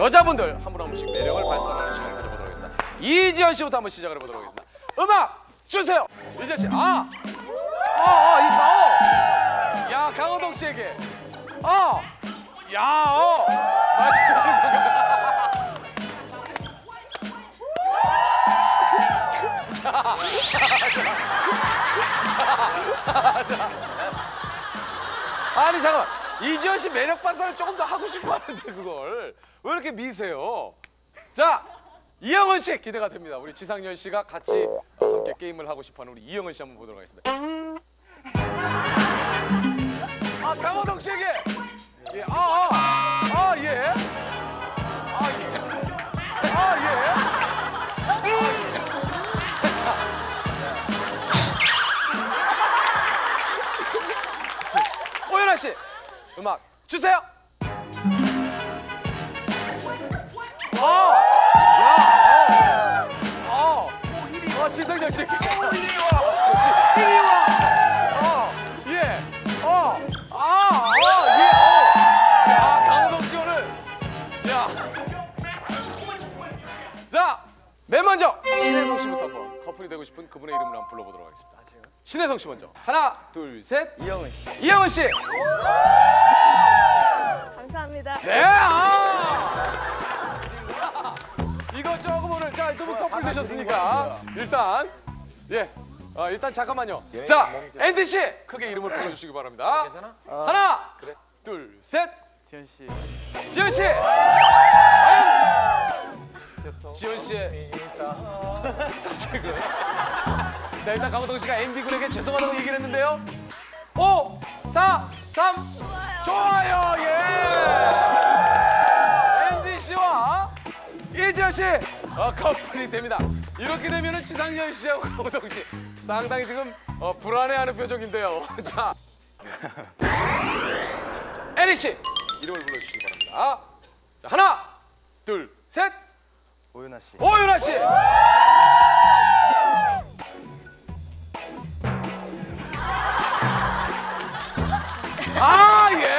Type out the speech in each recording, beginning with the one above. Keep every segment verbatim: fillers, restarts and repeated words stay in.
여자분들 한 분 한 분씩 매력을 발산하는 시간을 가져보도록 하겠습니다. 이지연 씨부터 한번 시작을 해보도록 하겠습니다. 음악 주세요. 이지연 씨. 아, 어, 어, 이사, 어. 야, 강호동 씨에게. 어, 야, 어. 아니 잠깐만, 이지연 씨 매력 발산을 조금 더 하고 싶어 하는데 그걸 왜 이렇게 미세요? 자, 이영은 씨 기대가 됩니다. 우리 지상렬 씨가 같이 함께 게임을 하고 싶어하는 우리 이영은 씨 한번 보도록 하겠습니다. 아, 강호동 씨에게. 예, 아, 아, 아, 예. 아, 예. 아, 예. 오연아 씨, 음악 주세요. 아, 야, 어, 어, 어, 지성렬 씨. 이리 와, 이리 와. 어, 예, 어, 아, 어, 예, 어. 야, 강호동 씨 오늘, 야. 자, 맨 먼저 신혜성 씨부터 한번 커플이 되고 싶은 그분의 이름을 한번 불러보도록 하겠습니다. 신혜성 씨 먼저. 하나, 둘, 셋. 이영은 씨. 이영은 씨. 감사합니다. 네. 아! 이거 조금 오늘 자, 두 분 커플 되셨으니까 일단 예. 아, 일단 잠깐만요. 자, 앤디 씨 크게 이름을 불러주시기 바랍니다. 괜찮아? 하나, 그래. 둘, 셋. 지현 씨. 지현 씨. 과연 지현 씨의 사실은. 자, 일단 강호동 씨가 앤디 군에게 죄송하다고 얘기를 했는데요. 오, 사, 삼. 좋아요. 예. 앤디 씨와 이지연 씨 어, 커플이 됩니다. 이렇게 되면은 지상렬 씨하고 강호동 씨 상당히 지금 어, 불안해하는 표정인데요. 자, 에릭 씨 이름을 불러주시기 바랍니다. 자, 하나, 둘, 셋. 오윤아 씨. 오윤아 씨. 아, 예.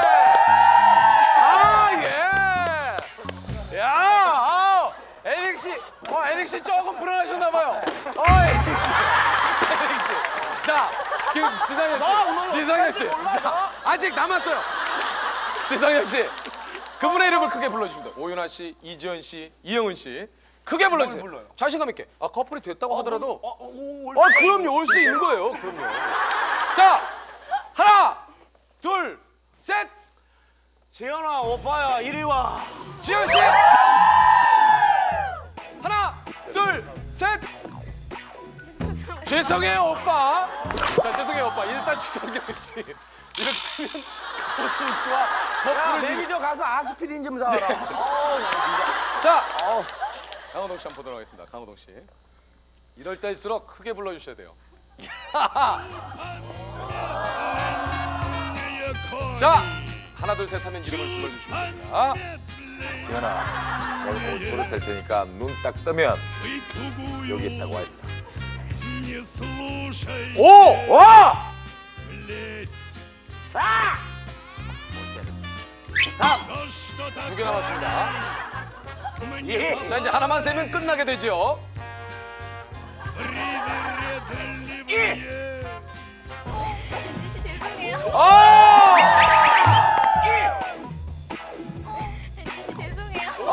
아, 예. 야, 아, 에릭 씨. 어, 에릭 씨 조금 불안하셨나 봐요. 어, 에릭 씨. 에릭 씨. 자, 그 지상렬 씨. 지상렬 씨. 자, 아직 남았어요. 지상렬 씨. 그분의 이름을 크게 불러주십니다. 오윤아 씨, 이지연 씨, 이영은 씨. 크게 불러주세요. 불러요. 자신감 있게. 아, 커플이 됐다고 하더라도. 어, 오, 아, 그럼요. 올 수 있는 거예요. 그럼요. 자, 하나, 둘, 셋. 지현아, 오빠야, 이리 와. 지현 씨. 하나, 둘, 셋. 죄송해요, 오빠. 자, 죄송해요, 오빠. 일단 지성렬 씨. 이렇게 되면 강호동 씨와 커플을. 매니저 가서 아스피린 좀 사와라. 자, 강호동 씨 한번 보도록 하겠습니다. 강호동 씨. 이럴 때일수록 크게 불러주셔야 돼요. 자, 하나 둘 셋 하면 이름을 불러주시면 됩니다. 지현아, 내가 곧 졸업할 테니까 눈 딱 뜨면 여기 있다고 와 있어. 오! 와! 사! 두 개 남았습니다. 예. 자, 이제 하나만 세면 끝나게 되죠. 예. 앤디 씨 죄송해요. 오! 앤디 씨 죄송해요. 오!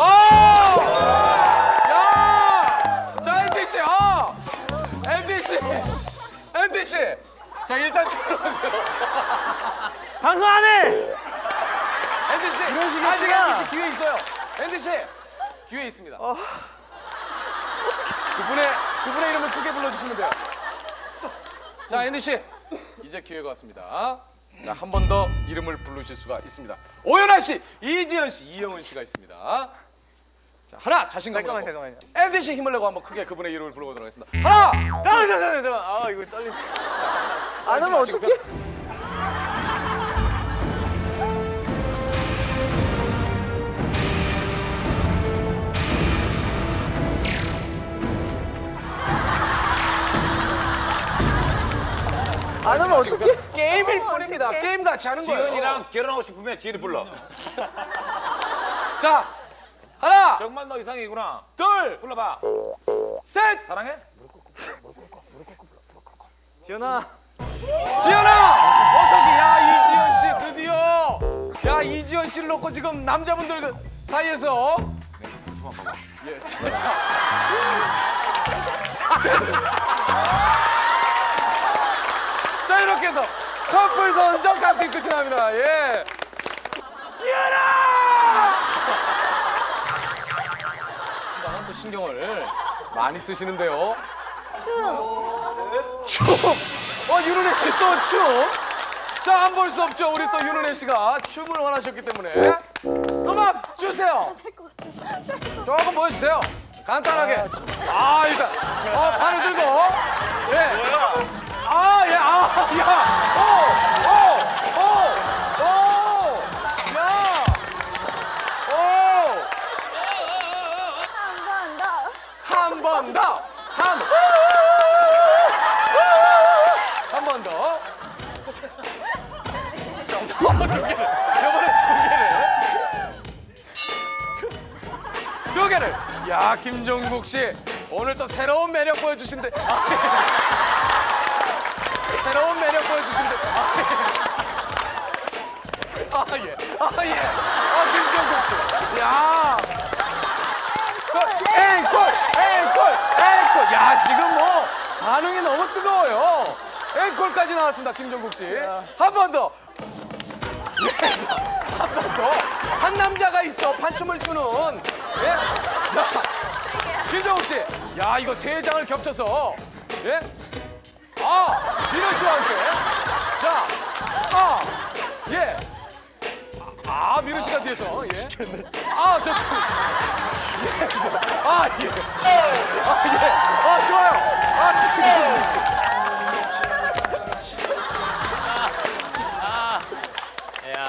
야! 자, 앤디 씨, 아! 앤디 씨, 앤디 씨. 자, 일단 들어오세요. 방송 안 해! 앤디 씨, 아직 앤디 씨 기회 있어요. 앤디 씨, 기회 있습니다. 어... 그분의 그분의 이름을 크게 불러주시면 돼요. 자, 앤디 씨, 이제 기회가 왔습니다. 자, 한 번 더 이름을 부르실 수가 있습니다. 오연아 씨, 이지연 씨, 이영은 씨가 있습니다. 자, 하나 자신감을 잠깐만, 갖고 잠깐만요. 앤디 씨 힘을 내고 한번 크게 그분의 이름을 불러보도록 하겠습니다. 하나. 잠깐만, 잠깐만, 잠깐만. 아, 이거 떨리. 안 하면 어떡해? 안 하면 어떡해? 게임일 뿐입니다. 게임 같이 하는 거예요. 지현이랑 결혼하고 싶으면 지현이 불러. 자, 하나, 정말 너 이상이구나. 둘, 불러봐. 셋. 사랑해? 지연아. 지연아! 어떻게, 야, 이지연 씨, 드디어! 야, 이지연 씨를 놓고 지금 남자분들 그 사이에서. 예, 진짜. 자, 이렇게 해서 커플 선정 카팅 끝이 납니다. 예. 지연아! 또 신경을 많이 쓰시는데요. 춤. 춤! 어, 윤은혜 씨 또 춤! 자, 안 볼 수 없죠. 우리 또 윤은혜 씨가 춤을 원하셨기 때문에. 음악 주세요! 조금 보여주세요. 간단하게. 아, 일단. 어, 판을 들고. 예. 아, 예, 아, 야. 오, 오, 오, 오. 야. 오. 한 번 더. 한 번 더. 한. 한 번 더. 두 개를. 이번에 두 개를. 두 개를. 야, 김종국 씨. 오늘 또 새로운 매력 보여주신대. 아, 예. 새로운 매력 보여주신대. 아, 예. 아, 예. 아, 예. 아, 김종국 씨. 야. 앵콜! 앵콜! 앵콜! 야, 지금 뭐 반응이 너무 뜨거워요. 앵콜까지 나왔습니다, 김종국 씨. 한 번 더. 한 번 더. 한 남자가 있어, 판춤을 추는. 예? 자, 김종국 씨. 야, 이거 세 장을 겹쳐서. 예? 아, 민호 씨와 함께. 자, 아, 예. 아, 민호 씨가 뒤에서. 예. 아, 저. 예. 아, 예. 아, 예. 아, 좋아요. 아, 김종국 씨. 야,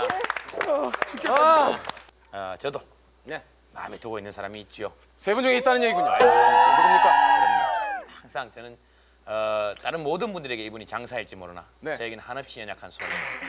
아, 어, 저도 네. 마음에 두고 있는 사람이 있죠. 세 분 중에 있다는 얘기군요. 누굽니까? 항상 저는 어, 다른 모든 분들에게 이분이 장사일지 모르나 네. 저에게는 한없이 연약한 소년.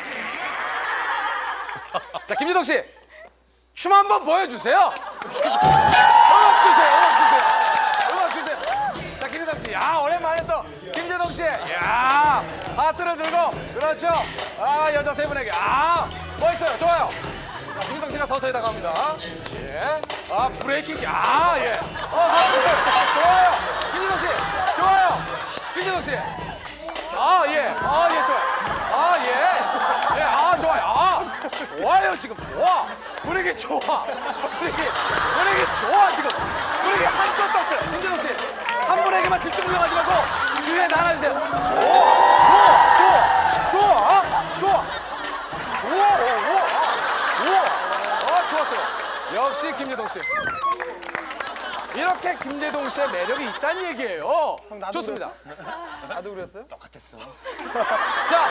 자, 김지동 씨, 춤 한번 보여주세요. 음악 주세요, 음악 주세요, 음악 주세요. 자, 김지동 씨, 야, 오랜만에 또 김지동 씨, 야, 하트를 들고, 그렇죠. 아, 여자 세 분에게, 아, 멋있어요, 좋아요. 자, 김지동 씨가 서서히 다가옵니다. 예, 아, 브레이킹, 아, 예, 어, 멋있어요. 좋아요, 김지동 씨, 좋아요, 김지동 씨. 아, 예. 아, 예, 좋아요. 아, 예. 예, 아, 좋아요. 아, 좋아요, 지금. 좋아. 분위기 좋아. 분위기, 분위기 좋아, 지금. 분위기 한껏 떴어요. 김진호 씨. 한 분에게만 집중하지 말고 주위에 나눠주세요. 좋아, 좋아, 좋아, 좋아, 좋아. 좋아, 좋아, 좋아. 아, 좋았어요. 역시 김재동 씨. 이렇게 김재동 씨의 매력이 있다는 얘기예요. 형, 나도 좋습니다. 나도 그랬어요? 똑같았어. 자,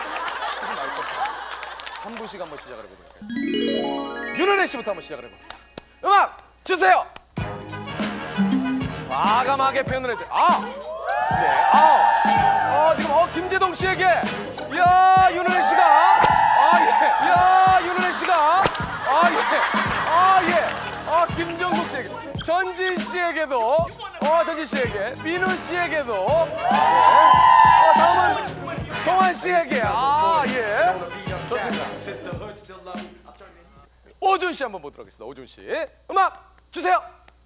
한 분씩 한번 시작을 해보도록 할게요. 윤은혜 씨부터 한번 시작을 해봅니다. 음악 주세요. 과감하게 표현을 해주세요. 아, 네, 아, 어, 지금 어 김재동 씨에게, 야, 윤은혜 씨가, 아, 예, 야, 윤은혜 씨가, 아, 예, 아, 예, 아, 김정국 씨에게, 전진 씨에게도, 어, 전진 씨에게, 민우 씨에게도, 예, 어, 다음은 동환 씨에게, 아, 예, 좋습니다. 오준 씨 한번 보도록 하겠습니다. 오준 씨, 음악 주세요.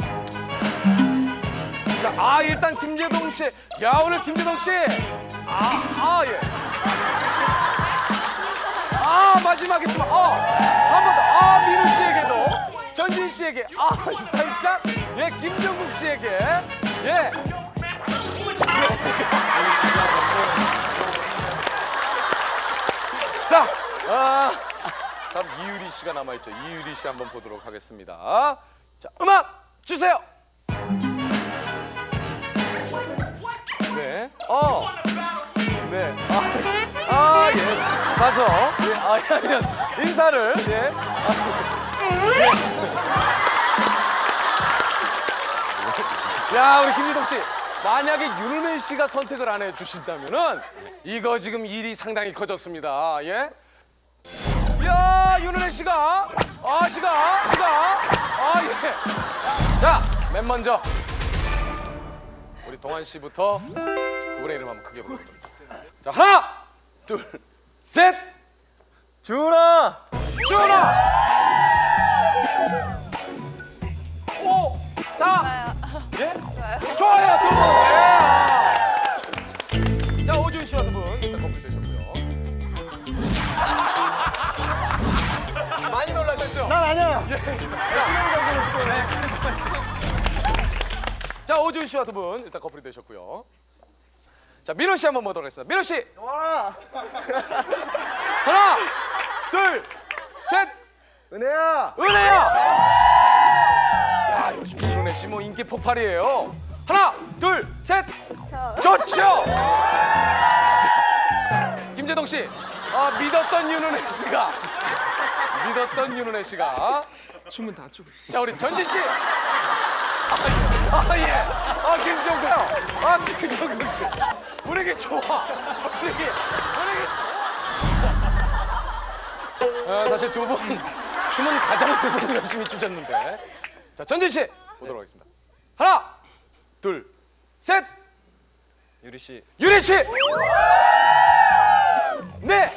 자, 아, 일단 김재동 씨, 야, 오늘 김재동 씨, 아, 아, 예, 아, 마지막에 좀, 어, 한 번 더, 아, 민우 씨에게도, 전진 씨에게, 아, 살짝, 예, 김정국 씨에게, 예. 자, 아, 다음 이유리 씨가 남아있죠. 이유리 씨 한번 보도록 하겠습니다. 자, 음악 주세요. 네, 어, 네, 아, 아, 예, 가서, 예, 아, 그냥 인사를, 예. 아, 예. 야, 우리 김유동 씨, 만약에 윤은혜 씨가 선택을 안 해주신다면은 이거 지금 일이 상당히 커졌습니다. 예. 야, 윤은혜 씨가, 아, 씨가, 씨가, 아, 예. 자, 맨 먼저 우리 동환 씨부터 그분의 이름 한번 크게 부르겠습니다. 자, 하나, 둘, 셋. 준아. 준아. 오, 사. 예? 좋아요, 두 분. 예. 자, 오준 씨와 두 분 일단 커플 되셨고요. 많이 놀라셨죠? 난 아니야. 자, 오준 씨와 두 분 일단 커플이 되셨고요. 자, 민호 씨 한번 보도록 하겠습니다. 민호 씨. 와. 하나, 둘, 셋. 은혜야. 은혜야. 야, 요즘 민호네 씨 뭐 인기 폭발이에요. 하나, 둘, 셋. 저. 좋죠. 자, 김재동 씨. 아, 믿었던 윤은혜 씨가. 믿었던 윤은혜 씨가. 춤은 다 추고. 자, 우리 전진 씨. 아, 예. 아, 김정국. 아, 김정국 씨. 분위기 좋아. 분위기. 분위기 좋아. 아, 사실 두 분 춤은 가장 두 분 열심히 추셨는데. 자, 전진 씨 보도록 하겠습니다. 하나, 둘, 셋. 유리 씨. 유리 씨. 네.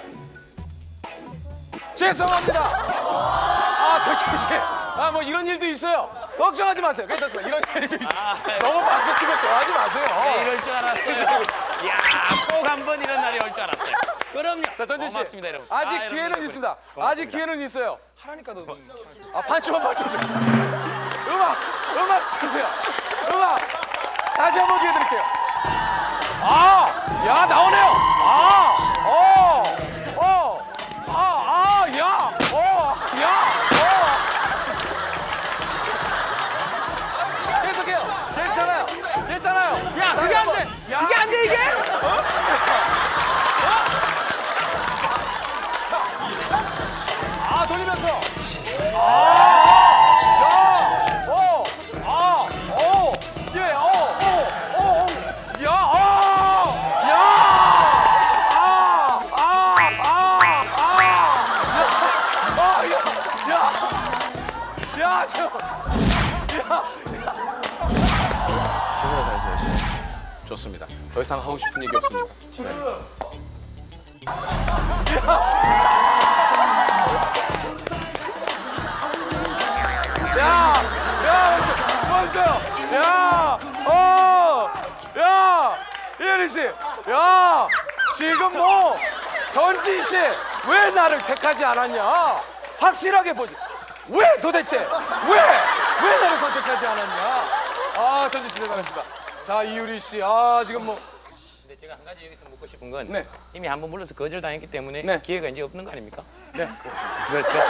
죄송합니다. 아, 전진 씨. 아, 뭐 이런 일도 있어요. 걱정하지 마세요. 괜찮습니다. 이런 일도 있어요. 너무 박수 치고 좋아하지 마세요. 네, 이럴 줄 알았어요. 야, 꼭 한 번 이런 날이 올 줄 알았어요. 그럼요. 자, 전진 씨. 고맙습니다, 여러분. 아직 아, 여러분, 기회는 여러분. 있습니다. 고맙습니다. 아직 기회는 있어요. 하라니까도. 아, 반주만 맞춰줘. 음악, 음악 주세요. 음악. 다시 한번 기회 드릴게요. 아, 야, 나오네요. 아, 어, 어, 아, 아, 야, 어, 야, 어. 계속해요. 괜찮아요. 괜찮아요. 야, 그게 안 돼. 야. 이게 안 돼 이게? 아, 돌리면서. 아, 야, 어, 아, 어, 예, 어, 어, 어, 야, 어, 야, 아, 아, 아, 아, 야, 야, 야, 야, 저, 야, 야. 좋습니다. 더 이상 하고 싶은 얘기 없습니까? 네. 야, 야, 멈춰요. 야, 어, 야, 이혜리 씨, 야, 지금 뭐 전진 씨 왜 나를 택하지 않았냐? 확실하게 보지. 왜 도대체? 왜? 왜 나를 선택하지 않았냐? 아, 전진 씨 대단했습니다. 자, 이유리 씨, 아, 지금 뭐. 근데 제가 한 가지 여기서 묻고 싶은 건 네. 이미 한 번 물러서 거절당했기 때문에 네. 기회가 이제 없는 거 아닙니까? 네, 그렇습니다. 그렇죠.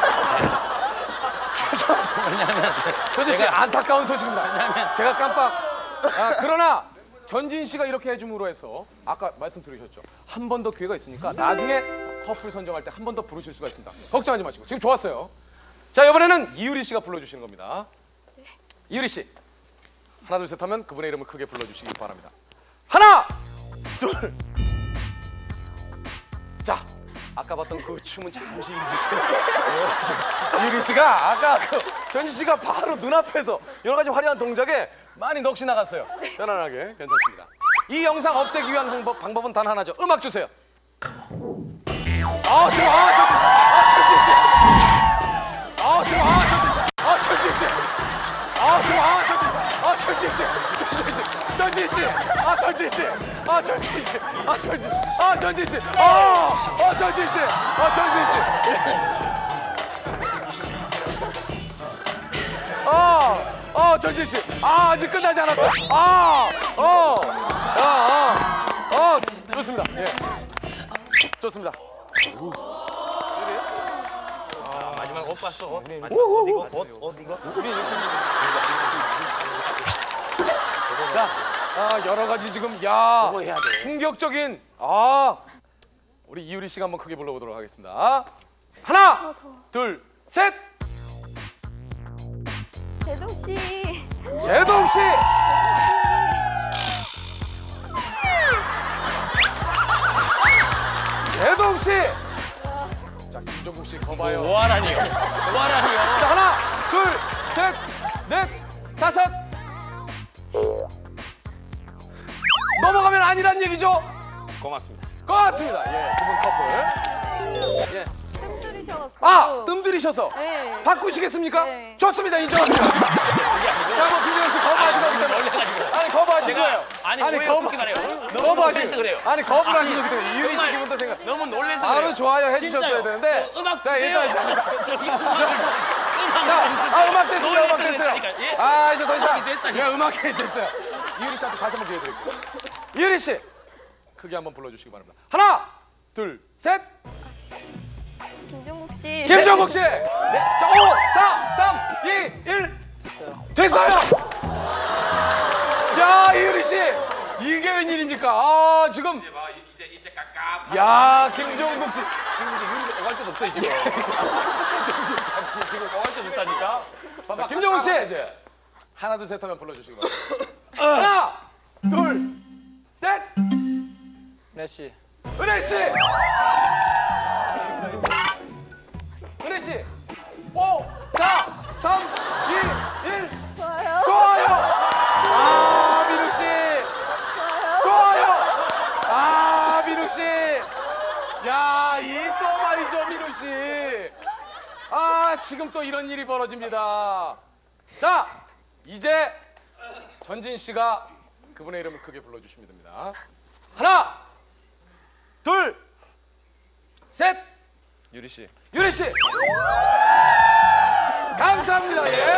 왜냐하면 전진 씨, 제가- 안타까운 소식입니다. 제가 깜빡. 아, 그러나 전진 씨가 이렇게 해줌으로 해서 아까 말씀 들으셨죠? 한 번 더 기회가 있으니까 나중에 커플 선정할 때 한 번 더 부르실 수가 있습니다. 걱정하지 마시고. 지금 좋았어요. 자, 이번에는 이유리 씨가 불러주시는 겁니다. 이유리 씨, 하나, 둘, 셋 하면 그분의 이름을 크게 불러주시기 바랍니다. 하나, 둘. 자, 아까 봤던 그 춤은 잠시 잊으세요. 이유리 씨가 아까 그 전지 씨가 바로 눈앞에서 여러 가지 화려한 동작에 많이 넋이 나갔어요. 편안하게 괜찮습니다. 이 영상 없애기 위한 방법, 방법은 단 하나죠. 음악 주세요. 아, 지금 아, 전지, 아, 전지 씨. 아, 지금 아, 전지, 아, 전지 씨. 아, 지금 아, 전지, 아, 전지 씨. 전지 씨. 전지 씨. 아, 전지 씨. 아, 전지 씨. 아, 전지, 아, 전지 씨. 아, 아, 전지 씨. 아, 전지 씨. 아, 어, 전진 씨. 아, 아직 끝나지 않았다. 아, 어, 아, 아, 어, 좋습니다. 예, 좋습니다. 아, 마지막 옷 봤어. 옷. 마지막 옷 이거? 옷, 옷 이거? 자, 아, 여러 가지 지금 야 그거 해야 돼. 충격적인 아, 우리 이유리 씨가 한번 크게 불러보도록 하겠습니다. 하나, 둘, 셋. 제동 씨. 제동 씨. 제동 씨. 자, 김종국 씨 거봐요. 뭐하라니요? 뭐하라니요? 자, 하나, 둘, 셋, 넷, 다섯, 아니란 얘기죠? 고맙습니다. 고맙습니다. 예, 두 분 커플. 예. 뜸 들이셔갖고. 아, 뜸 들이셔서 네. 바꾸시겠습니까? 네. 좋습니다. 인정합니다. 자, 뭐 김정은 씨 거부하신 거기 때문에. 놀래가지고. 아니, 거부하신 제가- 거예요. 아니, 아니, 오해가 거부, 그렇게 가네요. 너무 거부하신 놀라서 그래요. 아니, 거부를 하신 아니, 거기 때문에 이유리 씨 정말 기분도 생각. 너무 놀래서 바로 그래요. 좋아요 해주셨어야 진짜요. 되는데. 저 음악 자, 주세요. 일단 저 이거 음악을 자, 아, 음악 됐습니다. 음악 놀랬어요, 됐어요. 그러니까. 예. 아, 이제 더 이상. 음악이 됐다니까. 예, 음악이 됐어요. 이유리 씨한테 다시 한번 기회 드릴게요. 이유리 씨, 크게 한번 불러주시기 바랍니다. 하나, 둘, 셋. 김종국 씨. 김정국 씨. 네. 자, 오, 사, 삼, 이, 일. 됐어요. 야, 이유리 씨, 이게 웬일입니까? 아, 지금. 이제 이제 깝깝. 야, 김정국 씨. 지금 이제 유리가 오갈 데 없어 지금. 지금 오갈 데 없다니까. 자, 김정국 씨. 하나, 둘, 셋 하면 불러주시기 바랍니다. 하나, 둘, 셋. 네 씨. 은혜 씨. 은혜 씨. 오, 사, 삼, 이, 일. 좋아요. 좋아요. 아, 민우 씨. 좋아요. 아, 민우 씨. 야, 이 또 말이죠, 민우 씨. 아, 지금 또 이런 일이 벌어집니다. 자, 이제 전진 씨가 그분의 이름을 크게 불러주시면 됩니다. 하나, 둘, 셋. 유리 씨. 유리 씨. 감사합니다. 예.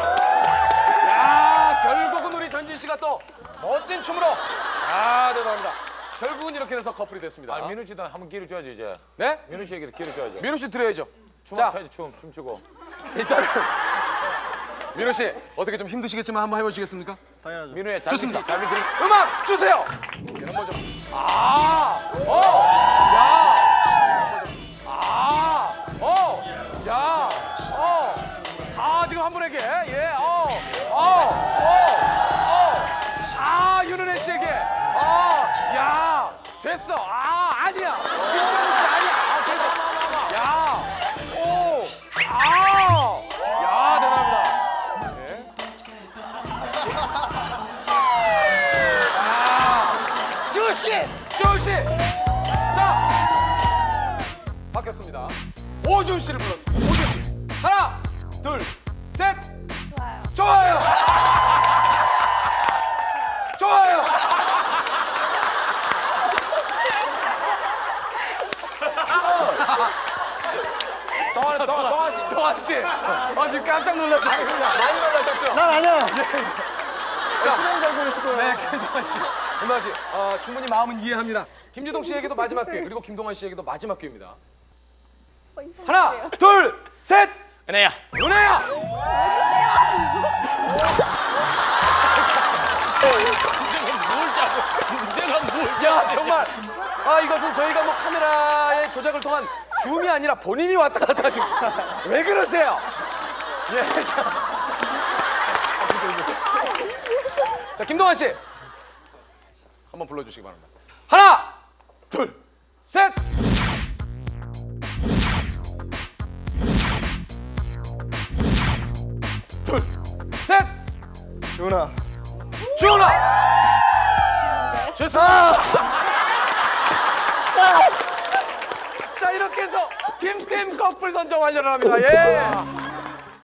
야, 결국은 우리 전진 씨가 또 멋진 춤으로. 아, 대단합니다. 결국은 이렇게 해서 커플이 됐습니다. 아, 민우 씨도 한번 기회 줘야죠 이제. 네? 민우 씨에게 기회 줘야죠. 민우 씨 드려야죠. 춤 자, 춰야지 춤 춤추고. 일단은 민우 씨 어떻게 좀 힘드시겠지만 한번 해보시겠습니까? 당연하죠. 민우의 잘미 좋습니다. 잘미 그림. 음악 주세요. 이런 거죠. 아, 어, 야, 아, 어, 야, 어, 아 지금 한 분에게 예, 어, 어, 어, 어, 아 윤은혜 씨에게, 아, 야, 됐어. 아 아니야. 김정국 씨 아니야. 아 됐어. 야, 오, 아, 야 대단합니다. 주씨! 주씨! 자! 바뀌었습니다. 오준 씨를 불렀습니다. 오준 씨. 하나, 둘, 셋! 좋아요. 좋아요! 좋아요! 동환, 동환, 동환 씨, 동환 씨. 아, 지금 깜짝 놀랐죠? 많이 놀라셨죠? 난 아니야. 자, 수영 잘 보였을 거예요. 네, 김동완 씨. 김동완 씨, 어, 충분히 마음은 이해합니다. 김주동 씨에게도 마지막 기회, 그리고 김동완 씨에게도 마지막 기회입니다. 하나, 둘, 셋! 은혜야. 은혜야! 뭘 자꾸 내가 뭘 야, 정말. 아, 이것은 저희가 뭐 카메라의 조작을 통한 줌이 아니라 본인이 왔다 갔다 지금. 왜 그러세요? 예, 자. 자, 김동완 씨. 한번 불러주시기 바랍니다. 하나, 둘, 셋! 둘, 셋! 준아. 주은아! 좋습니다. 자, 이렇게 해서 김팀 커플 선정 완료를 합니다. 예.